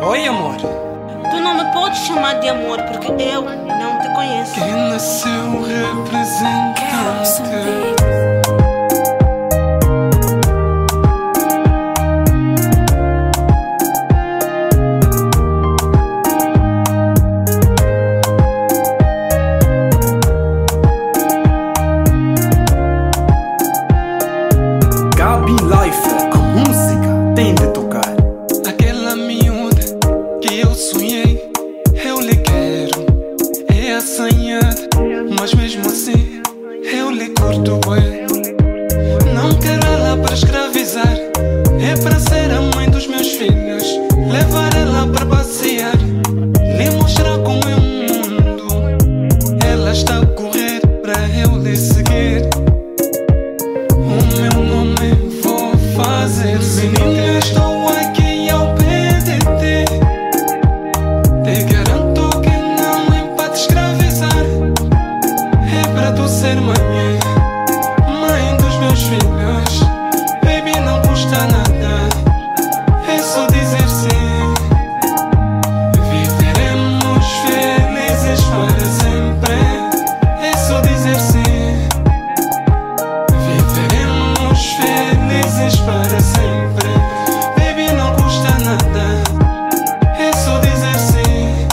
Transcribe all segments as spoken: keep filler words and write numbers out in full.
Oi, amor. Tu não me podes chamar de amor porque eu não te conheço. Quem nasceu representante? Gabi Life, a música tem de tocar. Aquela miúda que eu sonhei, eu lhe quero, é assanhada, mas mesmo assim eu lhe curto bué. Não quero ela para escravizar, é para ser a mãe dos meus filhos. Levar ela para passear, lhe mostrar como é o mundo. Ela está a correr para eu lhe seguir. O meu nome vou fazer. Menina, estou aqui ao pé de ti. Te garanto que não é para te escravizar, é para tu ser mãe, mãe dos meus filhos. Baby, não custa nada, é só dizer sim. Viveremos felizes para sempre, é só dizer sim. Viveremos felizes para sempre. Baby, não custa nada, é só dizer sim.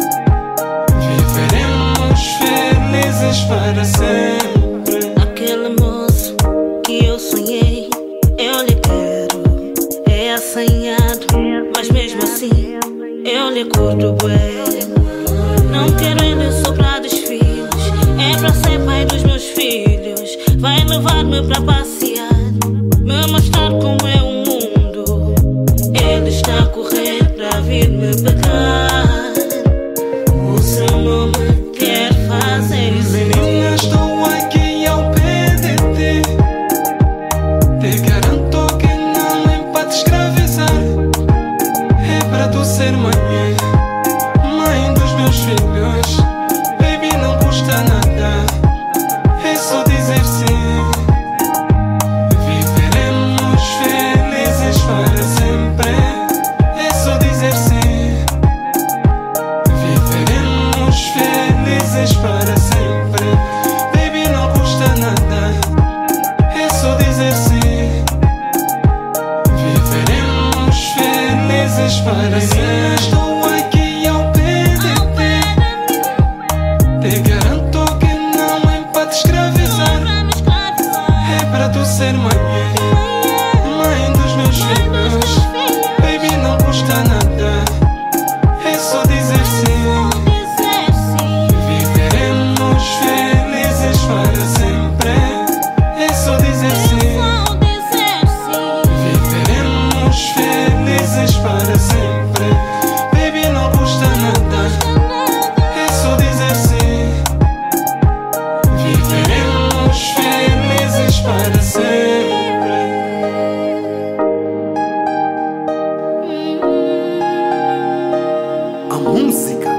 Viveremos felizes para sempre. Aquele moço que eu sonhei, eu lhe quero, é assanhado, mas mesmo assim eu lhe curto bué. Não quero ele só pra desfiles, é pra ser pai dos meus filhos. Vai levar-me pra passear, me mostrar como é o mundo. Ele está a correr pra vir me pegar. O seu nome quer fazer Menina, existir. estou aqui ao pé de ti. Te garanto que não é para te escravizar, é para tu ser mãe, mãe dos meus filhos. Baby, não custa nada, é só dizer sim. Viveremos felizes para sempre, é só dizer sim. Viveremos felizes para sempre. Baby, não custa nada, é só dizer sim. Viveremos felizes para sempre. Estou aqui ao pé de ti. Te garanto que não é para te escravizar, é para tu ser mãe, mãe dos meus filhos. Baby, não custa nada, é só dizer sim. Viveremos felizes para sempre, é só dizer sim. Viveremos felizes para sempre. Baby, não custa nada, é só dizer sim. Viveremos felizes para sempre. A música